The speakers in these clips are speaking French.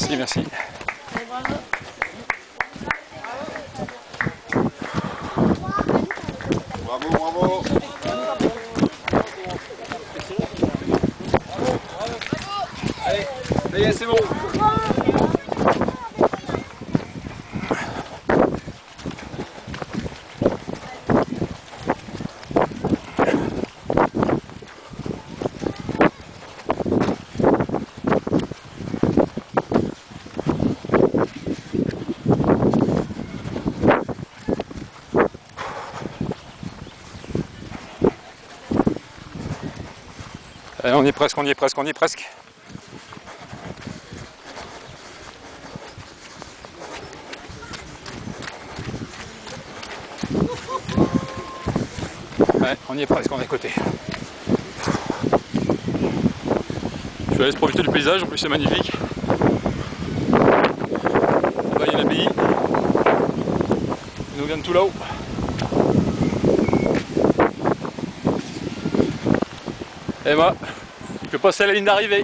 Merci, merci. Bravo, bravo. Allez, ça y est, c'est bon. Allez, on y est presque, on y est presque, on y est presque. Ouais, on y est presque, on est à côté. Je vais aller profiter du paysage, en plus c'est magnifique. Là il y a l'abbaye. Il nous vient de tout là-haut. Et moi, je vais passer à la ligne d'arrivée.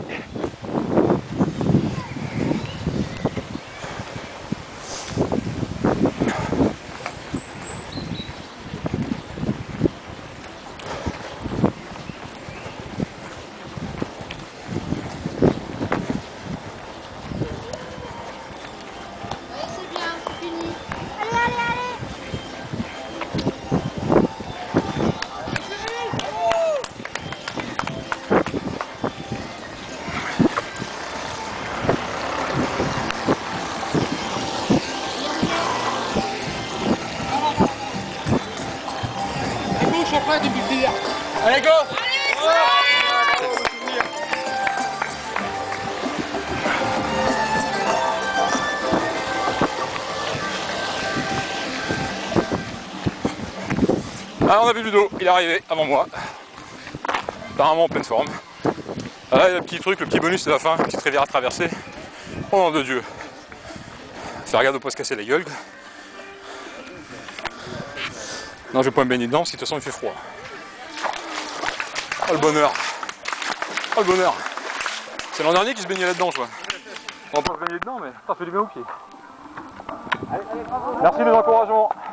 Allez, go! Ah, on a vu Ludo, il est arrivé avant moi. Apparemment en pleine forme. Ah, là, il y a le petit truc, le petit bonus de la fin, une petite rivière à traverser. Oh nom de Dieu! Faire regarde de pas se casser la gueule. Non, je vais pas me baigner dedans, parce que de toute façon il fait froid. Oh le bonheur! Oh le bonheur! C'est l'an dernier qui se baignait là-dedans, je vois. On va pas se baigner dedans, mais ça fait du bien aux pieds. Merci des encouragements.